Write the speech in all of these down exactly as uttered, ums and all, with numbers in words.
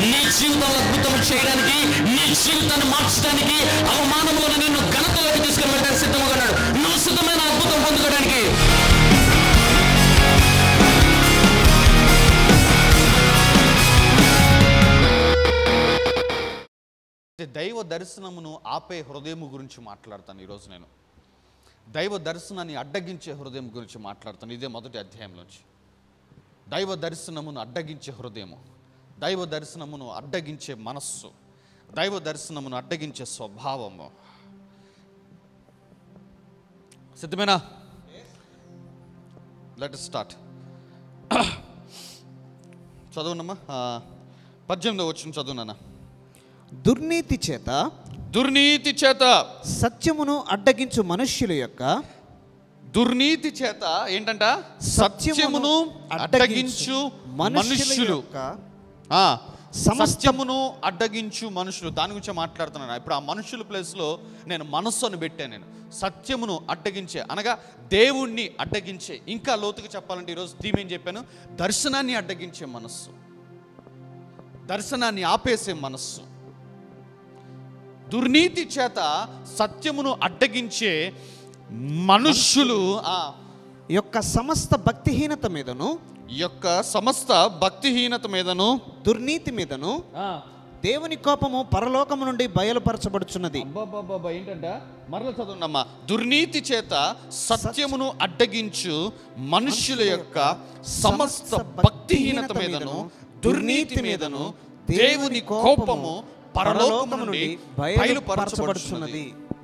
నీ జీవితంలో అద్భుతం చేయడానికి, నీ జీవితాన్ని మార్చడానికి, అవమానంలో నిన్ను ఘనతలోకి తీసుకుని వెళ్ళడానికి సిద్ధంగా ఉన్నాడు. నువ్వు సిద్ధమైన అద్భుతం పొందుకోవడానికి. దైవ దర్శనమును ఆపే హృదయం గురించి మాట్లాడతాను ఈరోజు. నేను దైవ దర్శనాన్ని అడ్డగించే హృదయం గురించి మాట్లాడతాను. ఇదే మొదటి అధ్యాయంలోంచి. దైవ దర్శనమును అడ్డగించే హృదయము, దైవ దర్శనమును అడ్డగించే మనస్సు, దైవ దర్శనమును అడ్డగించే స్వభావము. సిద్ధమేనా? Let us start. చదువునమ్మా, పద్దెనిమిదో వచ్చిన చదువునన్నా. దుర్నీతి చేత దుర్నీతి చేత సత్యమును అడ్డగించు మనుష్యుల యొక్క దుర్నీతి చేత ఏంటంట? సత్యమును అడ్డగించు మనుష్యులు. సత్యమును అడ్డగించు మనుషులు, దాని గురించి మాట్లాడుతున్నాను. ఇప్పుడు ఆ మనుషుల ప్లేస్లో నేను మనస్సును పెట్టాను. నేను సత్యమును అడ్డగించే అనగా దేవుణ్ణి అడ్డగించే. ఇంకా లోతుగా చెప్పాలంటే ఈరోజు థీమ్ ఏం చెప్పాను? దర్శనాన్ని అడ్డగించే మనస్సు, దర్శనాన్ని ఆపేసే మనస్సు. దుర్నీతి చేత సత్యమును అడ్డగించే మనుష్యులు యొక్క సమస్త భక్తిహీనత మీదను యొక్క సమస్త భక్తిహీనత మీదను దుర్నీతి మీదను దేవుని కోపము పరలోకము నుండి బయలుపరచబడుచున్నది. ఏంటంట? మరల చదువునమ్మా. దుర్నీతి చేత సత్యమును అడ్డగించు మనుష్యుల యొక్క సమస్త భక్తిహీనత మీదను దుర్నీతి మీదను దేవుని కోపము పరలోకము నుండి బయలుపరచబడుచున్నది.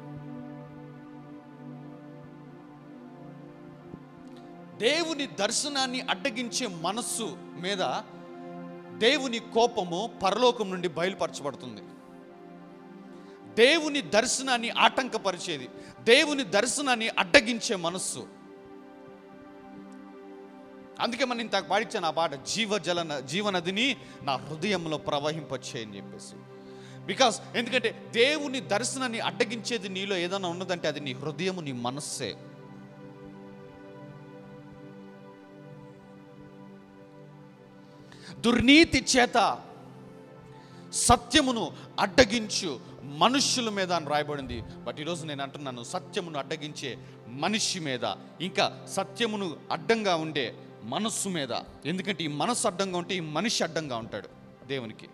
దేవుని దర్శనాన్ని అడ్డగించే మనస్సు మీద దేవుని కోపము పరలోకం నుండి బయలుపరచబడుతుంది. దేవుని దర్శనాన్ని ఆటంకపరిచేది, దేవుని దర్శనాన్ని అడ్డగించే మనస్సు. అందుకే మనం ఇంత పాడించాను ఆ పాట, జీవజల జీవనదిని నా హృదయంలో ప్రవహింపచేయని చెప్పేసి. బికాస్ ఎందుకంటే దేవుని దర్శనాన్ని అడ్డగించేది నీలో ఏదైనా ఉన్నదంటే అది నీ హృదయము, నీ మనస్సే. దుర్నీతి చేత సత్యమును అడ్డగించు మనుష్యుల మీద అని రాయబడింది. బట్ ఈరోజు నేను అంటున్నాను, సత్యమును అడ్డగించే మనిషి మీద, ఇంకా సత్యమును అడ్డంగా ఉండే మనస్సు మీద. ఎందుకంటే ఈ మనస్సు అడ్డంగా ఉంటే ఈ మనిషి అడ్డంగా ఉంటాడు దేవునికి.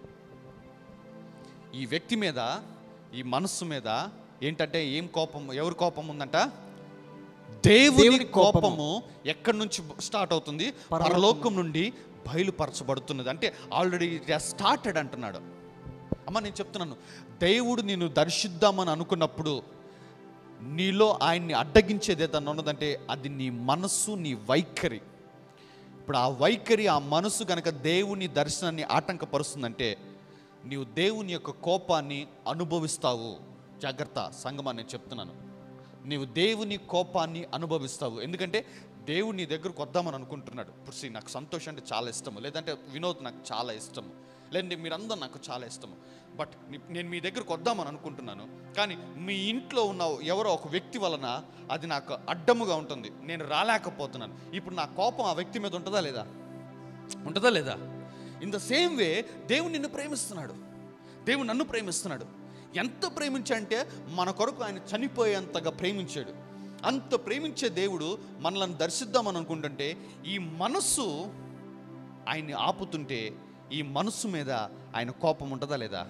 ఈ వ్యక్తి మీద, ఈ మనస్సు మీద ఏంటంటే ఏం కోపం, ఎవరి కోపం ఉందంట? దేవుని కోపము. ఎక్కడి నుంచి స్టార్ట్ అవుతుంది? పరలోకం నుండి బయలుపరచబడుతున్నది. అంటే ఆల్రెడీ ఇట్ హస్ స్టార్టెడ్ అంటున్నాడు. అమ్మ నేను చెప్తున్నాను, దేవుడు నిన్ను దర్శిద్దామని అనుకున్నప్పుడు నీలో ఆయన్ని అడ్డగించేది ఏదన్నా ఉన్నదంటే అది నీ మనస్సు, నీ వైఖరి. ఇప్పుడు ఆ వైఖరి, ఆ మనస్సు కనుక దేవుని దర్శనాన్ని ఆటంకపరుస్తుందంటే నీవు దేవుని యొక్క కోపాన్ని అనుభవిస్తావు. జాగ్రత్త సంగమా, నేను చెప్తున్నాను, నీవు దేవుని కోపాన్ని అనుభవిస్తావు. ఎందుకంటే దేవుడు నీ దగ్గరకు వద్దామని అనుకుంటున్నాడు. ఇప్పుడు సి నాకు సంతోషం అంటే చాలా ఇష్టము, లేదంటే వినోద్ నాకు చాలా ఇష్టము, లేదంటే మీరందరూ నాకు చాలా ఇష్టము. బట్ నేను మీ దగ్గరకు వద్దామని అనుకుంటున్నాను, కానీ మీ ఇంట్లో ఉన్న ఎవరో ఒక వ్యక్తి వలన అది నాకు అడ్డముగా ఉంటుంది, నేను రాలేకపోతున్నాను. ఇప్పుడు నా కోపం ఆ వ్యక్తి మీద ఉంటుందా లేదా? ఉంటుందా లేదా? ఇన్ ద సేమ్ వే దేవుడు నిన్ను ప్రేమిస్తున్నాడు, దేవుడు నన్ను ప్రేమిస్తున్నాడు. ఎంత ప్రేమించంటే మన కొరకు ఆయన చనిపోయేంతగా ప్రేమించాడు. అంత ప్రేమించే దేవుడు మనల్ని దర్శిద్దామని అనుకుంటుంటే ఈ మనస్సు ఆయన్ని ఆపుతుంటే ఈ మనస్సు మీద ఆయన కోపం ఉంటుందా లేదా?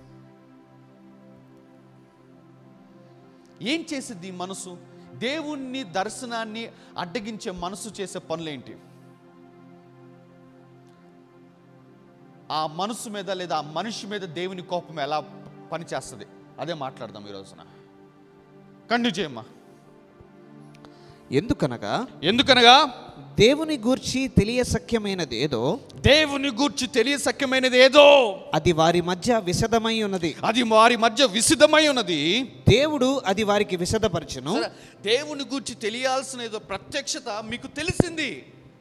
ఏం చేసిద్ది ఈ మనసు? దేవుణ్ణి దర్శనాన్ని అడ్డగించే మనసు చేసే పనులేంటి? ఆ మనసు మీద లేదా ఆ మనిషి మీద దేవుని కోపం ఎలా పనిచేస్తుంది అదే మాట్లాడదాం ఈ రోజున. కంటిన్యూ చేయమ్మా. ఎందుకనగా ఎందుకనగా దేవుని గూర్చి తెలియసఖ్యమైనది ఏదో దేవుని గూర్చి తెలియసఖ్యమైనది ఏదో అది వారి మధ్య విశదమై ఉన్నది అది వారి మధ్య విశదమై ఉన్నది దేవుడు అది వారికి విశదపరచును. దేవుని గూర్చి తెలియాల్సిన ఏదో ప్రత్యక్షత మీకు తెలిసింది.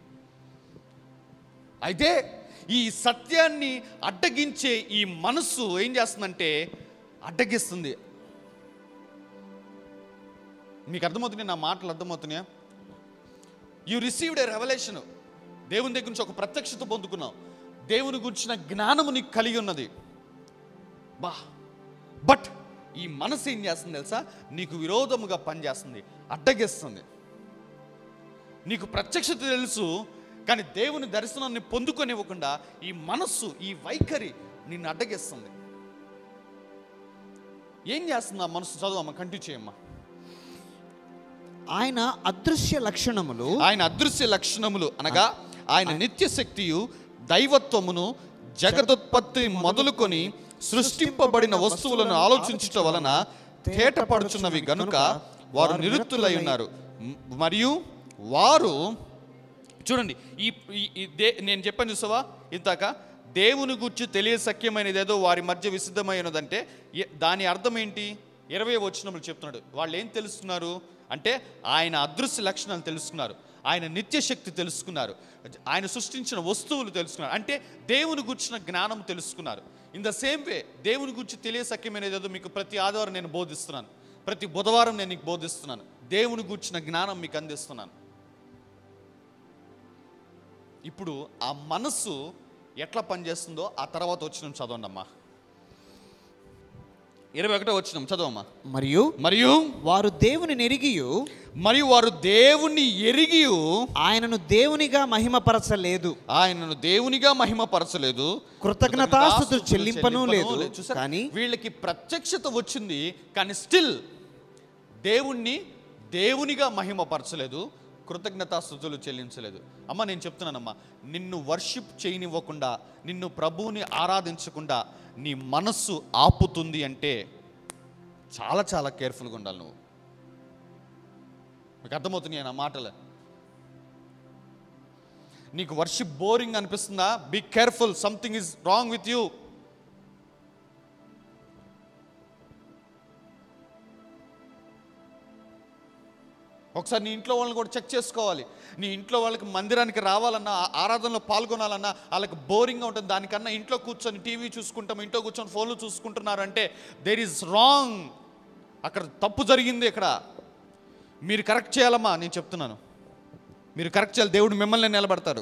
అయితే ఈ సత్యాన్ని అడ్డగించే ఈ మనస్సు ఏం చేస్తుందంటే అడ్డగిస్తుంది. మీకు అర్థమవుతున్నాయి నా మాటలు? అర్థమవుతున్నాయా? You received a revelation. దేవుని దగ్గర నుంచి ఒక ప్రత్యక్షత పొందుకున్నావు. దేవుని గురించిన జ్ఞానము నీకు కలిగి ఉన్నది. బా బట్ ఈ మనసు ఏం చేస్తుంది తెలుసా? నీకు విరోధముగా పనిచేస్తుంది, అడ్డగిస్తుంది. నీకు ప్రత్యక్షత తెలుసు, కానీ దేవుని దర్శనాన్ని పొందుకొనివ్వకుండా ఈ మనస్సు, ఈ వైఖరి నిన్ను అడ్డగిస్తుంది. ఏం చేస్తుంది ఆ మనసు? చదువమ్మా, కంటిన్యూ చేయమ్మా. ఆయన అదృశ్య లక్షణములు ఆయన అదృశ్య లక్షణములు అనగా ఆయన నిత్య శక్తియు దైవత్వమును జగదుత్పత్తి మొదలుకొని సృష్టింపబడిన వస్తువులను ఆలోచించటం వలన తేటపడుచున్నవి గనుక వారు నిరుత్తులై ఉన్నారు. మరియు వారు చూడండి, ఈ ఈ దే నేను చెప్పాను చూసావా ఇంతాక, దేవుని గురించి తెలియసఖ్యమైనది ఏదో వారి మధ్య విశుద్ధమైనదంటే దాని అర్థం ఏంటి? ఇరవై వచనములు చెప్తున్నాడు. వాళ్ళు ఏం తెలుసుకున్నారు అంటే ఆయన అదృశ్య లక్షణాలు తెలుసుకున్నారు, ఆయన నిత్య శక్తి తెలుసుకున్నారు, ఆయన సృష్టించిన వస్తువులు తెలుసుకున్నారు, అంటే దేవుని గురించిన జ్ఞానం తెలుసుకున్నారు. ఇన్ ద సేమ్ వే దేవుని గురించి తెలియసఖ్యమైనది ఏదో మీకు ప్రతి ఆదివారం నేను బోధిస్తున్నాను, ప్రతి బుధవారం నేను నీకు బోధిస్తున్నాను, దేవుని గురించిన జ్ఞానం మీకు అందిస్తున్నాను. ఇప్పుడు ఆ మనస్సు ఎట్లా పనిచేస్తుందో ఆ తర్వాత వచ్చిన చదవండి అమ్మా. ఇరవై ఒకటో వచ్చిన చదవమ్మా. మరియు మరియు వారు దేవుని ఎరిగియు మరియు వారు దేవుని ఎరిగియు ఆయనను దేవునిగా మహిమపరచలేదు, ఆయనను దేవునిగా మహిమపరచలేదు, కృతజ్ఞతాస్తుతులు చెల్లింపను లేదు. కానీ వీళ్ళకి ప్రత్యక్షత వచ్చింది, కానీ స్టిల్ దేవుణ్ణి దేవునిగా మహిమపరచలేదు, కృతజ్ఞతాస్తుతులు చెల్లించలేదు. అమ్మ నేను చెప్తున్నానమ్మా, నిన్ను వర్షిప్ చేయనివ్వకుండా, నిన్ను ప్రభువుని ఆరాధించకుండా నీ మనస్సు ఆపుతుంది అంటే చాలా చాలా కేర్ఫుల్గా ఉండాలి నువ్వు. మీకు అర్థమవుతున్నాయి నా మాటలు? నీకు వర్షిప్ బోరింగ్ అనిపిస్తుందా? Be careful, something is wrong with you. ఒకసారి నీ ఇంట్లో వాళ్ళని కూడా చెక్ చేసుకోవాలి. నీ ఇంట్లో వాళ్ళకి మందిరానికి రావాలన్నా, ఆరాధనలో పాల్గొనాలన్నా వాళ్ళకి బోరింగ్గా ఉంటుంది. దానికన్నా ఇంట్లో కూర్చొని టీవీ చూసుకుంటాం, ఇంట్లో కూర్చొని ఫోన్లు చూసుకుంటున్నారంటే దేర్ ఈజ్ రాంగ్, అక్కడ తప్పు జరిగింది. ఇక్కడ మీరు కరెక్ట్ చేయాలమ్మా, నేను చెప్తున్నాను, మీరు కరెక్ట్ చేయాలి. దేవుడు మిమ్మల్ని నిలబడతారు.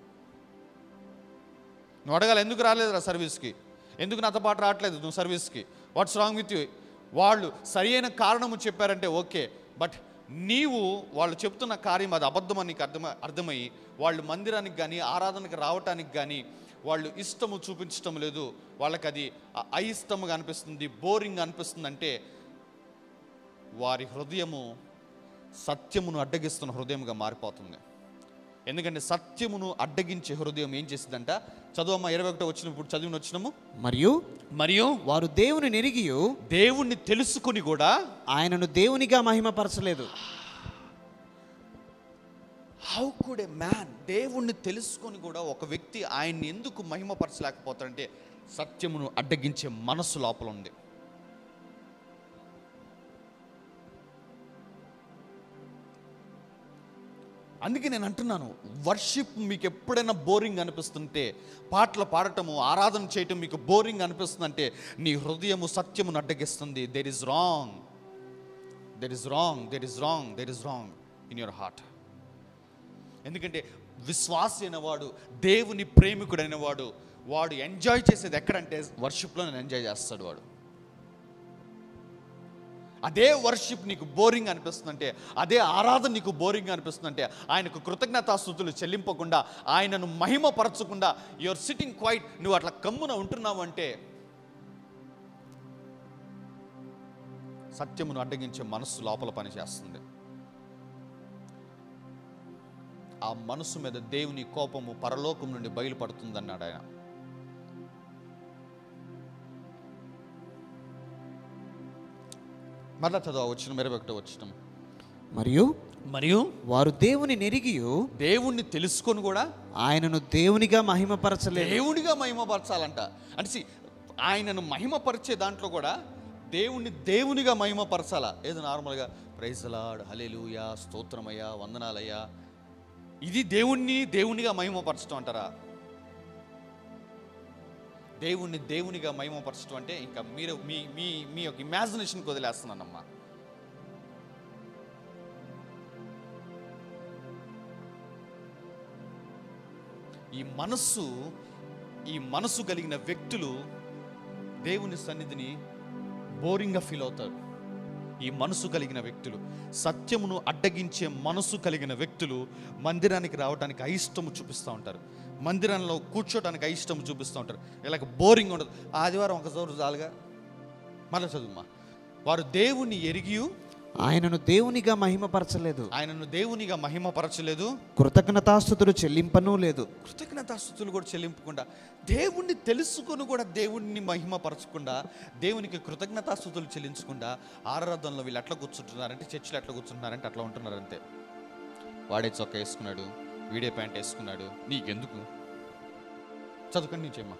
నువ్వు అడగాలి, ఎందుకు రాలేదురా సర్వీస్కి, ఎందుకు నాతో పాటు రావట్లేదు నువ్వు సర్వీస్కి, వాట్స్ రాంగ్ విత్ యూ. వాళ్ళు సరి అయిన కారణము చెప్పారంటే ఓకే, బట్ నీవు వాళ్ళు చెప్తున్న కార్యం అది అబద్ధమని నీకు అర్థమ అర్థమయ్యి వాళ్ళు మందిరానికి కానీ ఆరాధనకు రావటానికి కానీ వాళ్ళు ఇష్టము చూపించటం లేదు, వాళ్ళకి అది అయిష్టముగా అనిపిస్తుంది, బోరింగ్ అనిపిస్తుంది అంటే వారి హృదయము సత్యమును అడ్డగిస్తున్న హృదయంగా మారిపోతుంది. ఎందుకంటే సత్యమును అడ్డగించే హృదయం ఏం చేసిందంట? చదువమ్మ ఇరవై ఒకటో వచ్చిన ఇప్పుడు చదివిన వచ్చినము. మరియు మరియు వారు దేవుని ఎరిగియు దేవుణ్ణి తెలుసుకుని కూడా ఆయనను దేవునిగా మహిమపరచలేదు. హౌ కుడ్ ఏ మ్యాన్, దేవుణ్ణి తెలుసుకొని కూడా ఒక వ్యక్తి ఆయన్ని ఎందుకు మహిమపరచలేకపోతాడంటే సత్యమును అడ్డగించే మనస్సు లోపల ఉంది. అందుకే నేను అంటున్నాను, వర్షిప్ మీకు ఎప్పుడైనా బోరింగ్ అనిపిస్తుంటే, పాటలు పాడటము ఆరాధన చేయటం మీకు బోరింగ్ అనిపిస్తుందంటే నీ హృదయము సత్యమును అడ్డగిస్తుంది. There is wrong, there is wrong, there is wrong, there is wrong in your heart. ఎందుకంటే విశ్వాసి అయినవాడు, దేవుని ప్రేమికుడైన వాడు, వాడు ఎంజాయ్ చేసేది ఎక్కడంటే వర్షిప్లో నేను ఎంజాయ్ చేస్తాడు వాడు. అదే వర్షిప్ నీకు బోరింగ్ అనిపిస్తుందంటే, అదే ఆరాధన నీకు బోరింగ్ అనిపిస్తుందంటే, ఆయనకు కృతజ్ఞతాస్తుతులు చెల్లింపకుండా, ఆయనను మహిమపరచకుండా యువర్ సిట్టింగ్ క్వైట్, నువ్వు అట్లా కమ్మున ఉంటున్నావు అంటే సత్యమును అడ్డగించే మనస్సు లోపల పనిచేస్తుంది. ఆ మనస్సు మీద దేవుని కోపము పరలోకం నుండి బయలుపడుతుంది అన్నాడు ఆయన. మరలా చదువు వచ్చిన ఇరవై ఒకటో వచ్చిన. మరియు మరియు వారు దేవుని ఎరిగియు దేవుణ్ణి తెలుసుకొని కూడా ఆయనను దేవునిగా మహిమపరచలేదు. దేవునిగా మహిమపరచాలంట అంటే see, ఆయనను మహిమపరిచే దాంట్లో కూడా దేవుణ్ణి దేవునిగా మహిమపరచాలా. ఏదో నార్మల్గా ప్రైజ్ ది లార్డ్, హల్లెలూయా, స్తోత్రమయ్యా, వందనాలయ్యా, ఇది దేవుణ్ణి దేవునిగా మహిమపరచడం అంటారా? దేవుణ్ణి దేవునిగా మహిమపరచడం అంటే ఇంకా మీరు మీ మీ మీ యొక్క ఇమాజినేషన్కి వదిలేస్తున్నానమ్మా. ఈ మనస్సు ఈ మనసు కలిగిన వ్యక్తులు దేవుని సన్నిధిని బోరింగ్గా ఫీల్ అవుతారు. ఈ మనసు కలిగిన వ్యక్తులు, సత్యమును అడ్డగించే మనసు కలిగిన వ్యక్తులు మందిరానికి రావడానికి అయిష్టము చూపిస్తూ ఉంటారు. మందిరంలో కూర్చోటానికి అయిష్టం చూపిస్తూ ఉంటారు. ఇలాగ బోరింగ్ ఉండదు. ఆదివారం ఒకసారి చాలుగా, మళ్ళీ చదువుమా. వారు దేవుని ఎరిగి ఆయనను దేవునిగా మహిమపరచలేదు, ఆయనను దేవునిగా మహిమపరచలేదు, కృతజ్ఞతాస్తుతులు చెల్లింపను లేదు. కృతజ్ఞతాస్తుతులు కూడా చెల్లింపకుండా, దేవుణ్ణి తెలుసుకొని కూడా దేవుణ్ణి మహిమపరచకుండా, దేవునికి కృతజ్ఞతాస్తుతులు చెల్లించకుండా ఆరాధనలో వీళ్ళు ఎట్లా కూర్చుంటున్నారంటే, చర్చిలో ఎట్లా కూర్చుంటున్నారంటే అట్లా ఉంటున్నారు అంతే. వాడే చొక్కా వేసుకున్నాడు, వీడే ప్యాంట్ వేసుకున్నాడు, నీకెందుకు? చదువుకొని నుంచేమ్మా.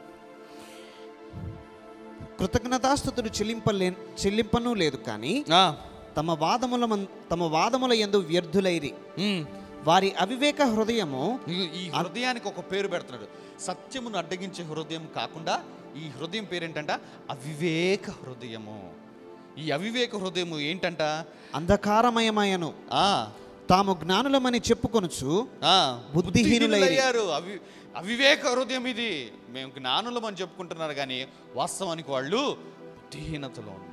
కృతజ్ఞతాస్తుతులు చెల్లింపలే చెల్లింపను లేదు, కానీ తమ వాదముల తమ వాదముల యందు వ్యర్థులైరి. వారి అవివేక హృదయము, ఈ హృదయానికి ఒక పేరు పెడుతున్నాడు. సత్యమును అడ్డగించే హృదయం కాకుండా ఈ హృదయం పేరేంటంట? అవివేక హృదయము. ఈ అవివేక హృదయము ఏంటంట? అంధకారమయమయను. ఆ తాము జ్ఞానులమని చెప్పుకొనుచు బుద్ధిహీనులయ్యారు. అవి అవివేక హృదయం ఇది. మేము జ్ఞానులమని చెప్పుకుంటున్నారు, కానీ వాస్తవానికి వాళ్ళు బుద్ధిహీనతలో ఉన్నారు.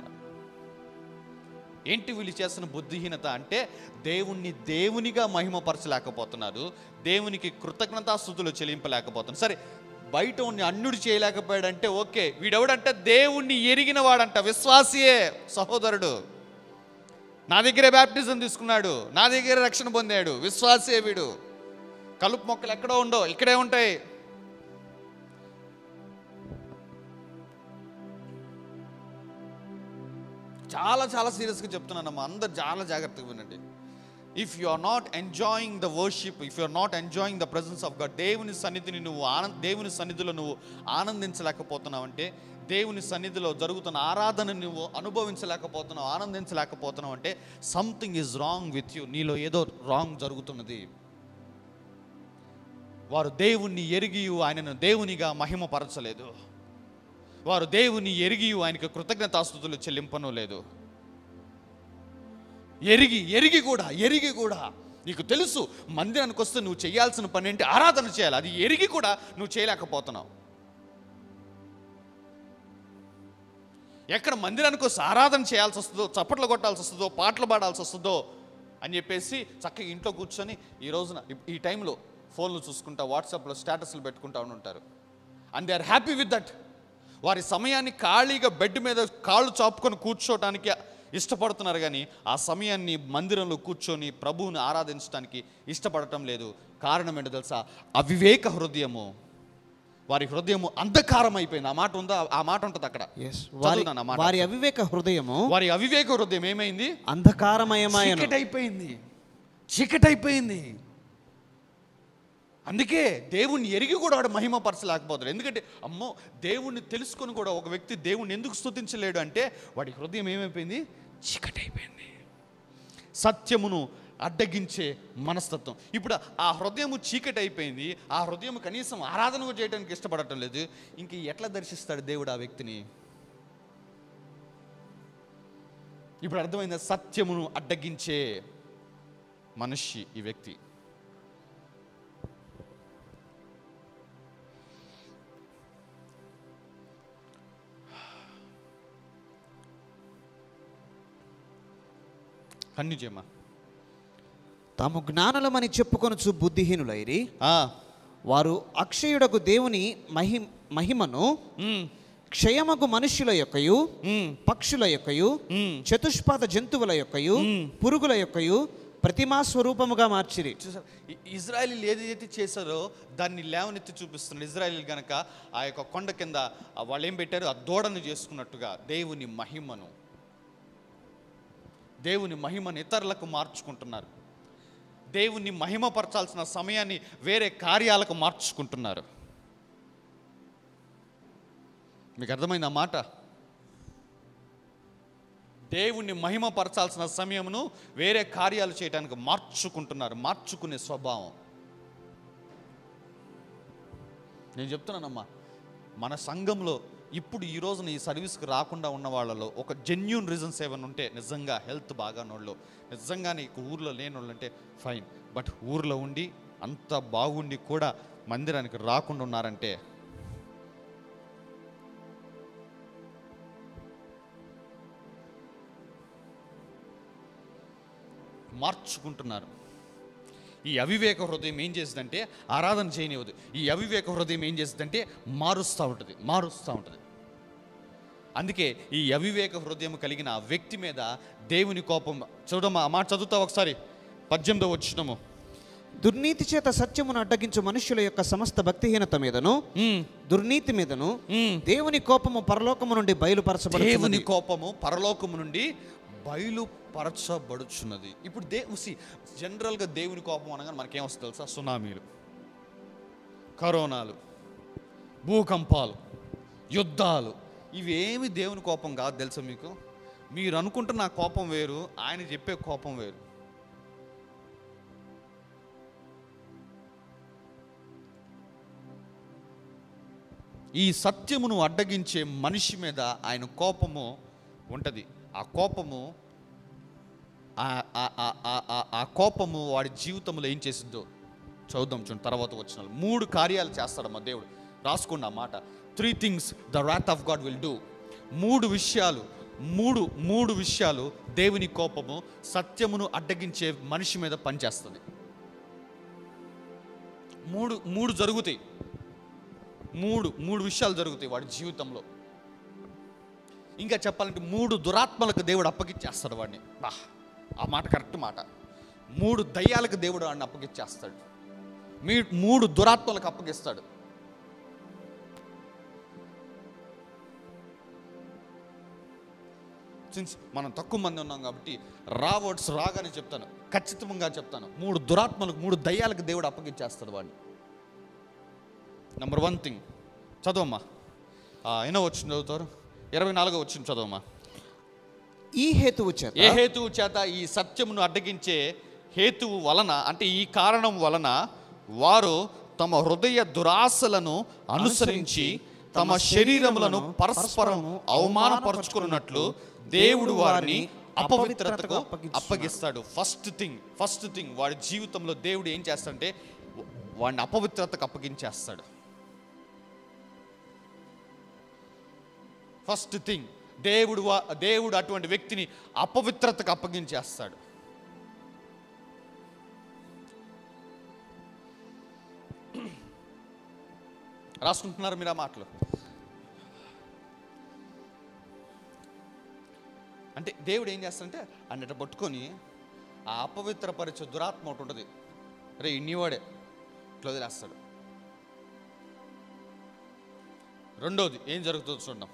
ఏంటి వీళ్ళు చేస్తున్న బుద్ధిహీనత అంటే, దేవుణ్ణి దేవునిగా మహిమపరచలేకపోతున్నారు, దేవునికి కృతజ్ఞతాస్తుతులు చెల్లింపలేకపోతున్నారు. సరే, బయట ఉన్ని అన్యుడు చేయలేకపోయాడంటే ఓకే, వీడెవడంటే దేవుణ్ణి ఎరిగిన వాడంట, విశ్వాసియే సహోదరుడు. నా దగ్గరే బ్యాప్టిజం తీసుకున్నాడు, నా దగ్గరే రక్షణ పొందాడు, విశ్వాసియే వీడు. కలుపు మొక్కలు ఎక్కడో ఉండో, ఇక్కడే ఉంటాయి. చాలా చాలా సీరియస్గా చెప్తున్నానమ్మా, అందరు చాలా జాగ్రత్తగా వినండి. If you are not enjoying the worship, if you are not enjoying the presence of God, దేవుని సన్నిధిని నువ్వు ఆనంద దేవుని సన్నిధిలో నువ్వు ఆనందించలేకపోతున్నావు అంటే, దేవుని సన్నిధిలో జరుగుతున్న ఆరాధన నువ్వు అనుభవించలేకపోతున్నావు, ఆనందించలేకపోతున్నావు అంటే something is wrong with you. నీలో ఏదో రాంగ్ జరుగుతున్నది. వారు దేవుణ్ణి ఎరిగి ఆయనను దేవునిగా మహిమపరచలేదు. వారు దేవుని ఎరిగి ఆయనకు కృతజ్ఞతాస్తుతులు చెల్లింపను లేదు. ఎరిగి ఎరిగి కూడా ఎరిగి కూడా నీకు తెలుసు మందిరానికి వస్తే నువ్వు చేయాల్సిన పని ఏంటి? ఆరాధన చేయాలి. అది ఎరిగి కూడా నువ్వు చేయలేకపోతున్నావు. ఎక్కడ మందిరానికి వస్తే ఆరాధన చేయాల్సి వస్తుందో, చప్పట్లు కొట్టాల్సి వస్తుందో, పాటలు పాడాల్సి వస్తుందో అని చెప్పేసి చక్కగా ఇంట్లో కూర్చొని ఈ రోజున ఈ టైంలో ఫోన్లు చూసుకుంటా, వాట్సాప్లో స్టేటస్లు పెట్టుకుంటా ఉంటారు. And they are happy with that. వారి సమయాన్ని ఖాళీగా బెడ్ మీద కాళ్ళు చాపుకొని కూర్చోటానికి ఇష్టపడుతున్నారు, కానీ ఆ సమయాన్ని మందిరంలో కూర్చొని ప్రభువుని ఆరాధించడానికి ఇష్టపడటం లేదు. కారణం ఏంటో తెలుసా? అవివేక హృదయము. వారి హృదయము అంధకారం అయిపోయింది. ఆ మాట ఉందా? ఆ మాట ఉంటుంది అక్కడ. వారి అవివేక హృదయము వారి అవివేక హృదయం ఏమైంది? అంధకారమయమైన చీకటైపోయింది. చీకటైపోయింది. అందుకే దేవుణ్ణి ఎరిగి కూడా వాడు మహిమపరచలేకపోతాడు. ఎందుకంటే అమ్మో, దేవుణ్ణి తెలుసుకొని కూడా ఒక వ్యక్తి దేవుణ్ణి ఎందుకు స్తుతించలేడు అంటే వాడి హృదయం ఏమైపోయింది? చీకటైపోయింది. సత్యమును అడ్డగించే మనస్తత్వం. ఇప్పుడు ఆ హృదయము చీకటి అయిపోయింది. ఆ హృదయం కనీసం ఆరాధన చేయడానికి ఇష్టపడటం లేదు. ఇంక ఎట్లా దర్శిస్తాడు దేవుడు ఆ వ్యక్తిని? ఇప్పుడు అర్థమైంది, సత్యమును అడ్డగించే మనిషి ఈ వ్యక్తి. కన్ను చేయమా. తాము జ్ఞానులమని చెప్పుకొనుచు బుద్ధిహీనులైరి. వారు అక్షయుడకు దేవుని మహి మహిమను క్షయమగు మనుష్యుల యొక్కయు, పక్షుల యొక్కయు, చతుష్పాద జంతువుల యొక్కయు, పురుగుల యొక్కయు ప్రతిమా స్వరూపముగా మార్చిరి. ఇజ్రాయేలీలు ఏదైతే చేశారో దాన్ని లేవనెత్తి చూపిస్తున్నారు. ఇజ్రాయేలీలు గనక ఆ యొక్క కొండ కింద వాళ్ళు ఏం పెట్టారు? ఆ దూడను చేసుకున్నట్టుగా దేవుని మహిమను దేవుని మహిమను ఇతరులకు మార్చుకుంటున్నారు. దేవుని మహిమపరచాల్సిన సమయాన్ని వేరే కార్యాలకు మార్చుకుంటున్నారు. మీకు అర్థమైంది ఆ మాట? దేవుణ్ణి మహిమపరచాల్సిన సమయమును వేరే కార్యాలు చేయడానికి మార్చుకుంటున్నారు. మార్చుకునే స్వభావం. నేను చెప్తున్నానమ్మా, మన సంఘంలో ఇప్పుడు ఈ రోజున ఈ సర్వీస్కి రాకుండా ఉన్న వాళ్ళలో ఒక జెన్యూన్ రీజన్స్ ఏమైనా ఉంటే, నిజంగా హెల్త్ బాగానోళ్ళు, నిజంగానే ఊర్లో లేని వాళ్ళు అంటే ఫైన్, బట్ ఊర్లో ఉండి అంత బాగుండి కూడా మందిరానికి రాకుండా ఉన్నారంటే మార్చుకుంటున్నారు. ఈ అవివేక హృదయం ఏం చేస్తుందంటే ఆరాధన చేయనివ్వదు. ఈ అవివేక హృదయం ఏం చేస్తుందంటే మారుస్తూ ఉంటుంది మారుస్తూ ఉంటుంది అందుకే ఈ అవివేక హృదయం కలిగిన వ్యక్తి మీద దేవుని కోపం. చూడమ్మా, ఆ మాట చదువుతా ఒకసారి, పద్దెనిమిదో వచనము. దుర్నీతి చేత సత్యమును అడ్డగించు మనుష్యుల యొక్క సమస్త భక్తిహీనత మీదను దుర్నీతి మీదను దేవుని కోపము పరలోకము నుండి బయలుపరచబడు. దేవుని కోపము పరలోకము నుండి బయలుపరచబడుచున్నది. ఇప్పుడు దే జనరల్గా దేవుని కోపం అనగానే మనకేం వస్తుంది తెలుసా? సునామీలు, కరోనాలు, భూకంపాలు, యుద్ధాలు. ఇవేమి దేవుని కోపం కాదు తెలుసా మీకు? మీరు అనుకుంటున్న కోపం వేరు, ఆయన చెప్పే కోపం వేరు. ఈ సత్యమును అడ్డగించే మనిషి మీద ఆయన కోపము ఉంటుంది. ఆ కోపము ఆ కోపము వాడి జీవితంలో ఏం చేసిద్దో చదువుదాం చూడండి. తర్వాత వచ్చిన మూడు కార్యాలు చేస్తాడమ్మా దేవుడు. రాసుకోండి ఆ మాట. Three things the wrath of God will do. మూడు విషయాలు మూడు మూడు విషయాలు దేవుని కోపము సత్యమును అడ్డగించే మనిషి మీద పనిచేస్తుంది. మూడు మూడు జరుగుతాయి మూడు మూడు విషయాలు జరుగుతాయి వాడి జీవితంలో. ఇంకా చెప్పాలంటే మూడు దురాత్మలకు దేవుడు అప్పగిచ్చేస్తాడు వాడిని. బా, ఆ మాట కరెక్ట్ మాట. మూడు దయ్యాలకు దేవుడు వాడిని అప్పగిచ్చేస్తాడు. మీ మూడు దురాత్మలకు అప్పగిస్తాడు. సిన్స్ మనం తక్కువ మంది ఉన్నాం కాబట్టి రా వర్డ్స్ రాగానే చెప్తాను, ఖచ్చితంగా చెప్తాను. మూడు దురాత్మలకు మూడు దయ్యాలకు దేవుడు అప్పగిచ్చేస్తాడు వాడిని. నెంబర్ వన్ థింగ్ చదవమ్మా. ఎన్నో వచ్చిన చదువుతారు? ఇరవై నాలుగో వచ్చిన చదవమ్మా. ఈ హేతువు చేత, ఏ హేతువు చేత? ఈ సత్యమును అడ్డగించే హేతువు వలన, అంటే ఈ కారణం వలన వారు తమ హృదయ దురాశలను అనుసరించి తమ శరీరములను పరస్పరం అవమానపరుచుకున్నట్లు దేవుడు వారిని అపవిత్రతకు అప్పగిస్తాడు. ఫస్ట్ థింగ్ ఫస్ట్ థింగ్ వాడి జీవితంలో దేవుడు ఏం చేస్తాడంటే వాడిని అపవిత్రతకు అప్పగించేస్తాడు. ఫస్ట్ థింగ్ దేవుడు దేవుడు అటువంటి వ్యక్తిని అపవిత్రతకు అప్పగించేస్తాడు. రాసుకుంటున్నారు మీరు ఆ మాటలు? అంటే దేవుడు ఏం చేస్తాడంటే అన్నట పట్టుకొని ఆ అపవిత్రపరిచే దురాత్మ ఒకటి ఉంటుంది, రే ఇన్నివాడే ఇట్లా వదిలేస్తాడు. రెండోది ఏం జరుగుతుందో చూద్దాం.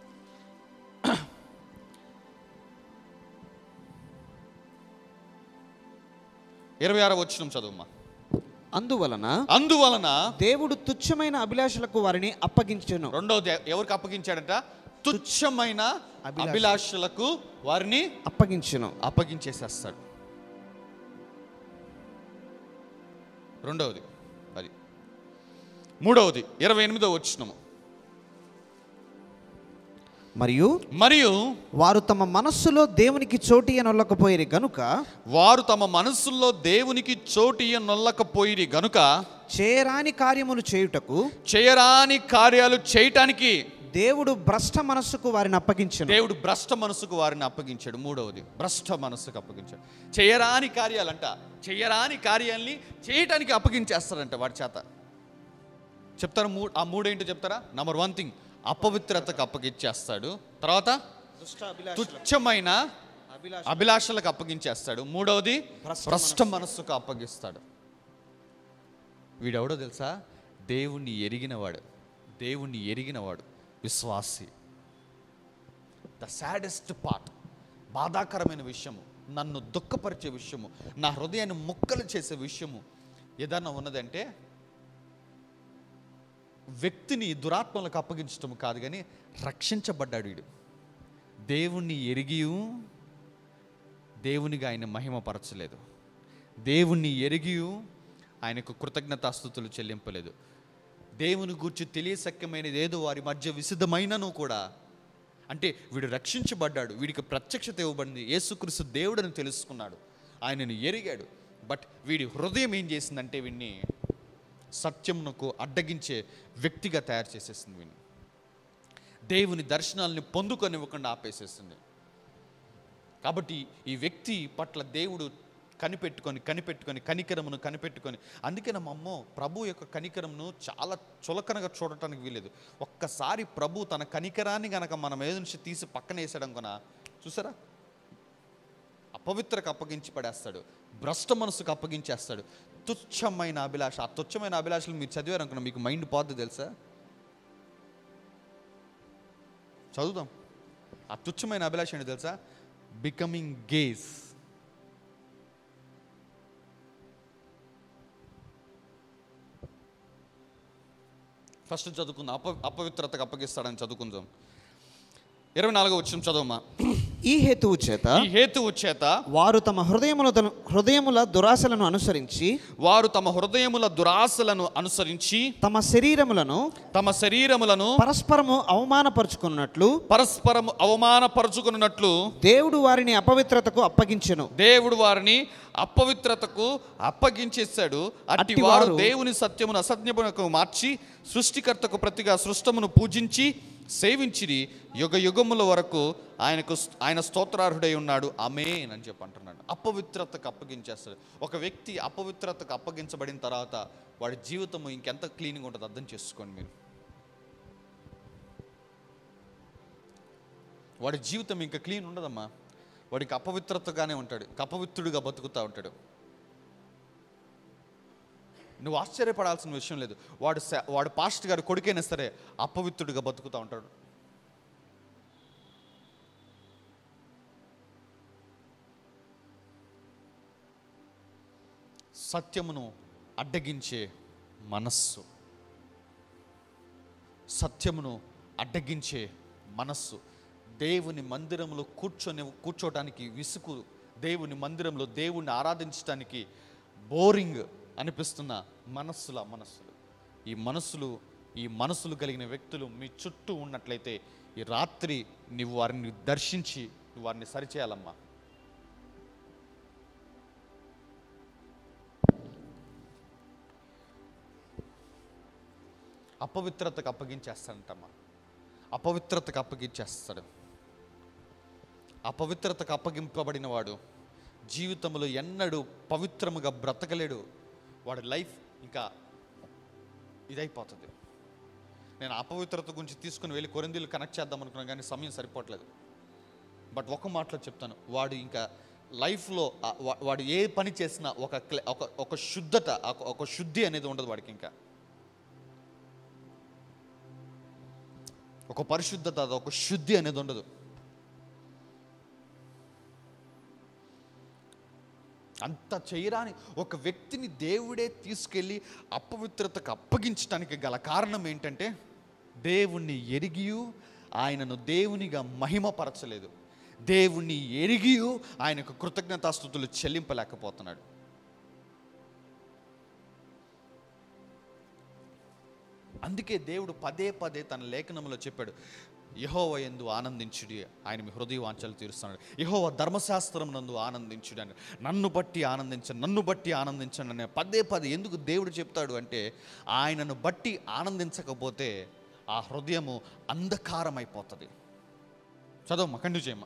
ఇరవై ఆరో వచనం చదువుమా. అందువలన అందువలన దేవుడు తుచ్చమైన అభిలాషలకు వారిని అప్పగించెను. రెండోది ఎవరికి అప్పగించాడంట? తుచ్చమైన అభిలాషలకు వారిని అప్పగించెను అప్పగించేసేస్తాడు. రెండవది అది. మూడవది ఇరవై ఎనిమిదో వచనము. మరియు మరియు వారు తమ మనస్సులో దేవునికి చోటి నొల్లకపోయిరి గనుక వారు తమ మనస్సుల్లో దేవునికి చోటి నొల్లకపోయిరి గనుక చేయరాని కార్యములు చేయుటకు చేయరాని కార్యాలు చేయటానికి దేవుడు భ్రష్ట మనస్సుకు వారిని అప్పగించాడు. దేవుడు భ్రష్ట మనస్సుకు వారిని అప్పగించాడు. మూడవది భ్రష్ట మనస్సుకు అప్పగించాడు. చేయరాని కార్యాలంట, చేయరాని కార్యాలని చేయటానికి అప్పగించేస్తాడంట వాడి చేత. చెప్తారా మూ ఆ మూడేంటో చెప్తారా? నంబర్ వన్ థింగ్ అపవిత్రతకు అప్పగించేస్తాడు. తర్వాత తుచ్చమైన అభిలాషలకు అప్పగించేస్తాడు. మూడవది భ్రష్ట మనస్సుకు అప్పగిస్తాడు. వీడెవడో తెలుసా? దేవుణ్ణి ఎరిగినవాడు. దేవుణ్ణి ఎరిగినవాడు విశ్వాసి. ద సాడెస్ట్ పార్ట్, బాధాకరమైన విషయము, నన్ను దుఃఖపరిచే విషయము, నా హృదయాన్ని ముక్కలు చేసే విషయము ఏదన్నా ఉన్నదంటే వ్యక్తిని దురాత్మలకు అప్పగించడం కాదు, కానీ రక్షించబడ్డాడు వీడు. దేవుణ్ణి ఎరిగి దేవునిగా ఆయన మహిమపరచలేదు. దేవుణ్ణి ఎరిగి ఆయనకు కృతజ్ఞతాస్తుతులు చెల్లింపలేదు. దేవుని గూర్చి తెలియసక్యమైనది ఏదో వారి మధ్య విసిద్ధమైనను కూడా, అంటే వీడు రక్షించబడ్డాడు, వీడికి ప్రత్యక్షత ఇవ్వబడింది, యేసుక్రీస్తు దేవుడని తెలుసుకున్నాడు, ఆయనను ఎరిగాడు. బట్ వీడి హృదయం ఏం చేసిందంటే వీడిని సత్యమునకు అడ్డగించే వ్యక్తిగా తయారు చేసేసింది. వీడిని దేవుని దర్శనాలని పొందుకొనివ్వకుండా ఆపేసేసింది. కాబట్టి ఈ వ్యక్తి పట్ల దేవుడు కనిపెట్టుకొని కనిపెట్టుకొని కనికరమును కనిపెట్టుకొని. అందుకే నా అమ్మో ప్రభు యొక్క కనికరమును చాలా చులకనగా చూడటానికి వీలేదు. ఒక్కసారి ప్రభు తన కనికరాన్ని గనక మనం ఏదో నుంచి తీసి పక్కన వేసాడం కన్నా చూసారా, అపవిత్రకు అప్పగించి పడేస్తాడు, భ్రష్ట మనసుకు అప్పగించేస్తాడు. తుచ్చమైన అభిలాష, ఆ తుచ్చమైన అభిలాషలు మీరు చదివారనుకున్నా మీకు మైండ్ పోద్ది తెలుసా. చదువుదాం. ఆ తుచ్చమైన అభిలాష ఏంటి తెలుసా? Becoming gas. ఫస్ట్ చదువుకుందాం. అప అపవిత్రతకు అప్పగిస్తాడని చదువుకుందాం. ఇరవై నాలుగో వచనం చదవమా. ఈ హేతువు చేత ఈ హేతువు చేత వారు తమ హృదయముల హృదయముల దురాశలను అనుసరించి వారు తమ హృదయముల దురాశలను అనుసరించి తమ శరీరములను తమ శరీరములను పరస్పరము అవమానపరుచుకున్నట్లు పరస్పరము అవమానపరుచుకున్నట్లు దేవుడు వారిని అపవిత్రతకు అప్పగించెను. దేవుడు వారిని అపవిత్రతకు అప్పగించేశాడు. అట్టి వారు దేవుని సత్యమును అసత్యమునకు మార్చి సృష్టికర్తకు ప్రతిగా సృష్టమును పూజించి సేవించిరి. యుగ యుగముల వరకు ఆయనకు ఆయన స్తోత్రార్హుడై ఉన్నాడు. ఆమేన్ అని చెప్పి అంటున్నాడు. అపవిత్రతకు అప్పగించేస్తాడు. ఒక వ్యక్తి అపవిత్రతకు అప్పగించబడిన తర్వాత వాడి జీవితం ఇంకెంత క్లీన్గా ఉంటుంది అర్థం చేసుకోండి మీరు. వాడి జీవితం ఇంకా క్లీన్ ఉండదమ్మా. వాడికి అపవిత్రతగానే ఉంటాడు, అపవిత్రుడిగా బతుకుతూ ఉంటాడు. నువ్వు ఆశ్చర్యపడాల్సిన విషయం లేదు. వాడు వాడు పాస్టర్ గారు కొడుకైనా సరే అపవిత్రుడిగా బతుకుతూ ఉంటాడు. సత్యమును అడ్డగించే మనస్సు, సత్యమును అడ్డగించే మనస్సు, దేవుని మందిరంలో కూర్చొని కూర్చోటానికి విసుగు, దేవుని మందిరంలో దేవుణ్ణి ఆరాధించడానికి బోరింగ్ అనిపిస్తున్న మనస్సుల మనస్సులు. ఈ మనస్సులు ఈ మనస్సులు కలిగిన వ్యక్తులు మీ చుట్టూ ఉన్నట్లయితే ఈ రాత్రి నువ్వు వారిని దర్శించి నువ్వు వారిని సరిచేయాలమ్మా. అపవిత్రతకు అప్పగించేస్తాడంటమ్మా. అపవిత్రతకు అప్పగించేస్తాడు. అపవిత్రతకు అప్పగింపబడిన వాడు జీవితంలో ఎన్నడూ పవిత్రముగా బ్రతకలేడు. వాడి లైఫ్ ఇంకా ఇదైపోతుంది. నేను అపవిత్రత గురించి తీసుకుని వెళ్ళి కొరింథీలు కనెక్ట్ చేద్దాం అనుకున్నాను కానీ సమయం సరిపోవట్లేదు. బట్ ఒక మాటలో చెప్తాను, వాడు ఇంకా లైఫ్లో వాడు ఏ పని చేసినా ఒక ఒక ఒక శుద్ధత, ఒక శుద్ధి అనేది ఉండదు వాడికి. ఇంకా ఒక పరిశుద్ధత, ఒక శుద్ధి అనేది ఉండదు. అంత చేయరాని ఒక వ్యక్తిని దేవుడే తీసుకెళ్ళి అపవిత్రతకు అప్పగించడానికి గల కారణం ఏంటంటే దేవుణ్ణి ఎరిగియు ఆయనను దేవునిగా మహిమపరచలేదు. దేవుణ్ణి ఎరిగియు ఆయనకు కృతజ్ఞతాస్తుతులు చెల్లింపలేకపోతున్నాడు. అందుకే దేవుడు పదే పదే తన లేఖనంలో చెప్పాడు, యెహోవా యందు ఆనందించుడి, ఆయన మీ హృదయ వాంఛలు తీరుస్తున్నాడు. యెహోవా ధర్మశాస్త్రం నందు ఆనందించుడి అని, నన్ను బట్టి ఆనందించండి, నన్ను బట్టి ఆనందించండి అని పదే పదే ఎందుకు దేవుడు చెప్తాడు అంటే, ఆయనను బట్టి ఆనందించకపోతే ఆ హృదయము అంధకారం అయిపోతుంది. చదవమ్మా, కంటిన్యూ చేయమ్మా.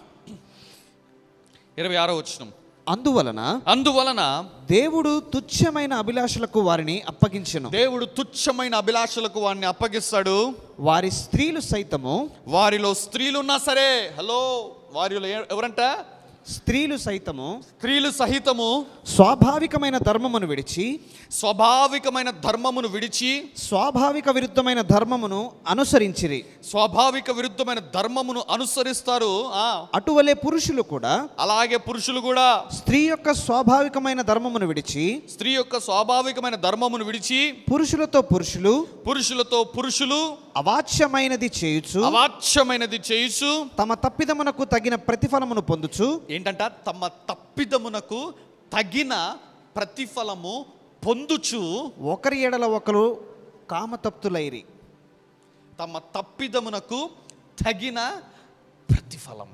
ఇరవై ఆరో వచనం. అందువలన అందువలన దేవుడు తుచ్చమైన అభిలాషలకు వారిని అప్పగించెను. దేవుడు తుచ్చమైన అభిలాషలకు వారిని అప్పగిస్తాడు. వారి స్త్రీలు సైతము, వారిలో స్త్రీలున్నా సరే, హలో వారిలో ఎవరంట? స్త్రీలు సైతము స్త్రీలు సహితము స్వాభావికమైన ధర్మమును విడిచి స్వాభావికమైన ధర్మమును విడిచి స్వాభావిక విరుద్ధమైన ధర్మమును అనుసరించిరి. స్వాభావిక విరుద్ధమైన ధర్మమును అనుసరిస్తారు. అటువలే పురుషులు కూడా, అలాగే పురుషులు కూడా స్త్రీ యొక్క స్వాభావికమైన ధర్మమును విడిచి స్త్రీ యొక్క స్వాభావికమైన ధర్మమును విడిచి పురుషులతో పురుషులు పురుషులతో పురుషులు అవాచ్యమైనది చేయుచు అవాచ్యమైనది చేయుచు తమ తప్పిదమునకు తగిన ప్రతిఫలమును పొందుచు. ఏంటంట? తమ తప్పిదమునకు తగిన ప్రతిఫలము పొందుచు ఒకరి ఎడల ఒకరు కామతప్తులైరి. తమ తప్పిదమునకు తగిన ప్రతిఫలం.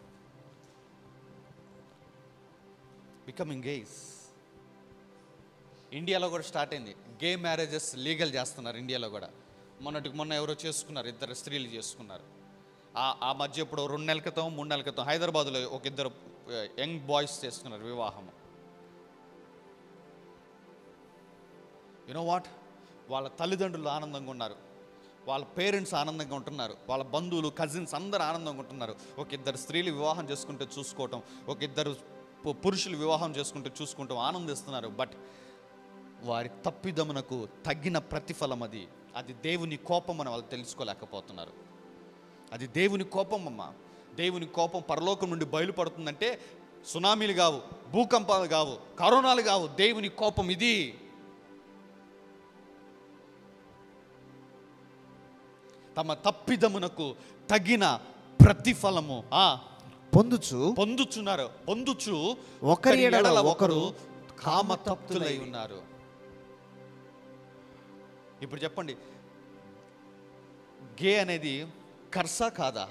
Becoming gays. ఇండియాలో కూడా స్టార్ట్ అయింది. గే మ్యారేజెస్ లీగల్ చేస్తున్నారు ఇండియాలో కూడా. మొన్నటికి మొన్న ఎవరో చేసుకున్నారు, ఇద్దరు స్త్రీలు చేసుకున్నారు. ఆ మధ్య ఇప్పుడు రెండు నెలల క్రితం మూడు నెలల క్రితం హైదరాబాద్లో ఒక ఇద్దరు యంగ్ బాయ్స్ చేసుకున్నారు వివాహం. యునో వాట్, వాళ్ళ తల్లిదండ్రులు ఆనందంగా ఉన్నారు, వాళ్ళ పేరెంట్స్ ఆనందంగా ఉంటున్నారు, వాళ్ళ బంధువులు కజిన్స్ అందరూ ఆనందంగా ఉంటున్నారు. ఒక ఇద్దరు స్త్రీలు వివాహం చేసుకుంటే చూసుకోవటం, ఒక ఇద్దరు పురుషులు వివాహం చేసుకుంటే చూసుకుంటాం, ఆనందిస్తున్నారు. బట్ వారి తప్పిదమునకు తగిన ప్రతిఫలం అది అది దేవుని కోపం అని వాళ్ళు తెలుసుకోలేకపోతున్నారు. అది దేవుని కోపం అమ్మ. దేవుని కోపం పరలోకం నుండి బయలుపడుతుందంటే సునామీలు కావు, భూకంపాలు కావు, కరోనాలు కావు, దేవుని కోపం ఇది. తమ తప్పిదమునకు తగిన ప్రతిఫలము ఆ పొందుచు పొందుచున్నారు పొందుచు ఒకరి ఎడల ఒకరు కామతప్తులై ఉన్నారు. ఇప్పుడు చెప్పండి, గే అనేది కర్సా కాదా?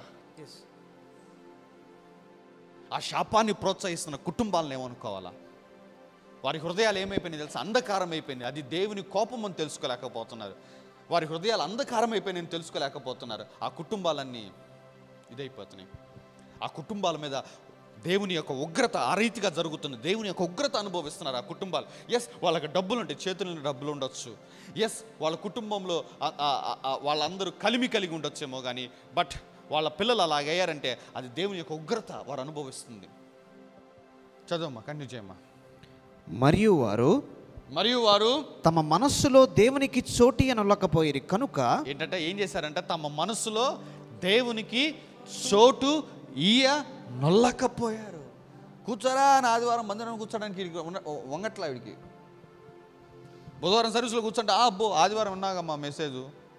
ఆ శాపాన్ని ప్రోత్సహిస్తున్న కుటుంబాలను ఏమనుకోవాలా? వారి హృదయాలు ఏమైపోయినాయి తెలుసా? అంధకారం అయిపోయింది. అది దేవుని కోపం అని తెలుసుకోలేకపోతున్నారు. వారి హృదయాలు అంధకారం అయిపోయినాయని తెలుసుకోలేకపోతున్నారు. ఆ కుటుంబాలన్నీ ఇదైపోతున్నాయి. ఆ కుటుంబాల మీద దేవుని యొక్క ఉగ్రత ఆ రీతిగా జరుగుతుంది. దేవుని యొక్క ఉగ్రత అనుభవిస్తున్నారు ఆ కుటుంబాలు. ఎస్, వాళ్ళకి డబ్బులు ఉంటాయి, చేతుల్లో డబ్బులు ఉండొచ్చు. ఎస్, వాళ్ళ కుటుంబంలో వాళ్ళందరూ కలిమి కలిగి ఉండొచ్చేమో కానీ, బట్ వాళ్ళ పిల్లలు అలాగయ్యారంటే అది దేవుని యొక్క ఉగ్రత వారు అనుభవిస్తుంది. చదవమ్మా, కంటిన్యూ చేయమ్మా. మరియు వారు మరియు వారు తమ మనస్సులో దేవునికి చోటి అనొల్లకపోయిరి కనుక ఏంటంటే ఏం చేశారంటే తమ మనస్సులో దేవునికి చోటు ఈయ నొల్లకపోయారు. కూర్చోరా అని ఆదివారం మందిరం కూర్చోడానికి వంగట్లా వీడికి. బుధవారం సర్వీస్లో కూర్చుంటే ఆ అబ్బో ఆదివారం ఉన్నాగమ్మా మెసేజ్,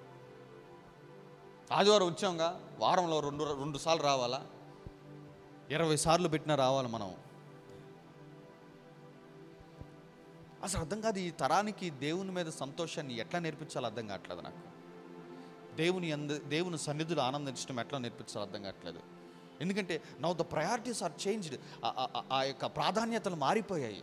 ఆదివారం వచ్చాంగా, వారంలో రెండు రెండు సార్లు రావాలా, ఇరవై సార్లు పెట్టినా రావాలి మనం. అసలు అర్థం కాదు. ఈ తరానికి దేవుని మీద సంతోషాన్ని ఎట్లా నేర్పించాలో అర్థం కావట్లేదు నాకు. దేవుని అంద దేవుని సన్నిధులు ఆనందించడం ఎట్లా నేర్పించాలో అర్థం కావట్లేదు. ఎందుకంటే now the priorities are changed. ఆ యొక్క ప్రాధాన్యతలు మారిపోయాయి.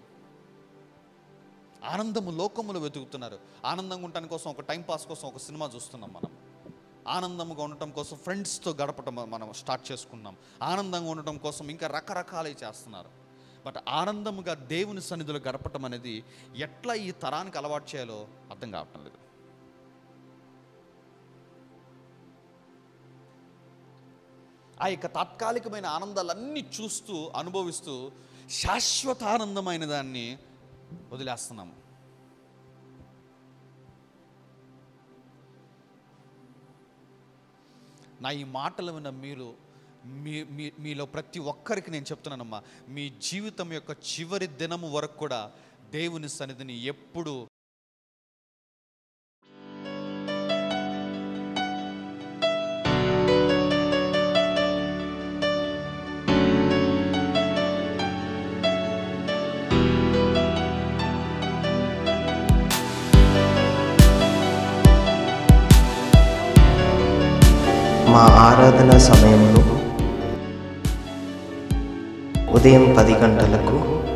ఆనందము లోకములు వెతుకుతున్నారు. ఆనందంగా ఉండటం కోసం, ఒక టైంపాస్ కోసం ఒక సినిమా చూస్తున్నాం మనం. ఆనందంగా ఉండటం కోసం ఫ్రెండ్స్తో గడపటం మనం స్టార్ట్ చేసుకున్నాం. ఆనందంగా ఉండటం కోసం ఇంకా రకరకాలే చేస్తున్నారు. బట్ ఆనందముగా దేవుని సన్నిధిలో గడపటం అనేది ఎట్లా ఈ తరానికి అలవాటు చేయాలో అర్థం కావటం లేదు. ఆ యొక్క తాత్కాలికమైన ఆనందాలన్నీ చూస్తూ అనుభవిస్తూ శాశ్వత ఆనందమైన దాన్ని వదిలేస్తున్నాము. నా ఈ మాటలు విన్న మీరు మీ మీ మీలో ప్రతి ఒక్కరికి నేను చెప్తున్నానమ్మా, మీ జీవితం యొక్క చివరి దినము వరకు కూడా దేవుని సన్నిధిని ఎప్పుడు మా ఆరాధన సమయంలో ఉదయం పది గంటలకు